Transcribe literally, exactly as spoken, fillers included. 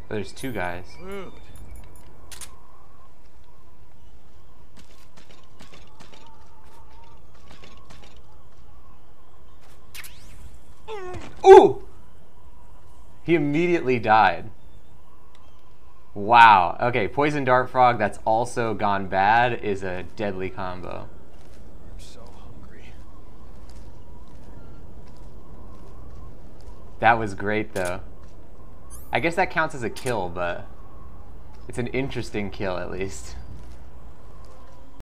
Oh, there's two guys. Food. Ooh! He immediately died. Wow. Okay, Poison Dart Frog that's also gone bad is a deadly combo. I'm so hungry. That was great though. I guess that counts as a kill, but it's an interesting kill at least.